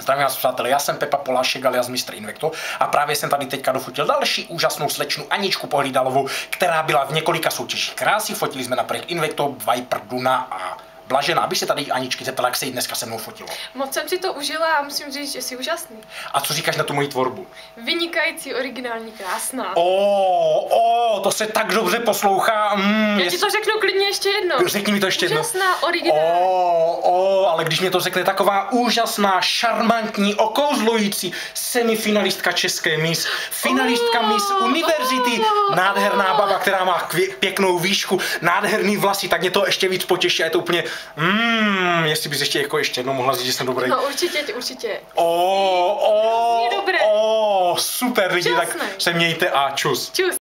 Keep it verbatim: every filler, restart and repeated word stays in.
Zdravím vás, přátelé, já jsem Pepa Polášek alias mistr Invekto a právě jsem tady teďka dofotil další úžasnou slečnu Aničku Pohlídalovou, která byla v několika soutěžích krásy. Fotili jsme na projekt Invekto, Viper, Duna a Blažena, aby se tady Aničky zeptala, jak se jí dneska se mnou fotilo. Moc jsem si to užila a musím říct, že jsi úžasný. A co říkáš na tu moji tvorbu? Vynikající, originální, krásná. O, o, to se tak dobře poslouchá. Mm, Já jest... ti to řeknu klidně ještě jednou. Řekni mi to ještě jednou. Úžasná, originální. O, o, ale když mě to řekne taková úžasná, šarmantní, okouzlující semifinalistka české Miss, finalistka oh, Miss Univerzity, oh, nádherná oh. baba, která má kvě- pěknou výšku, nádherný vlasy, tak mě to ještě víc potěší a je to úplně, mm, jestli bys ještě jako ještě jednou mohla říct, že jsem dobrý. No určitě, určitě. O, o, dobré. o, super lidi, tak Časné. se mějte a čus. Čus.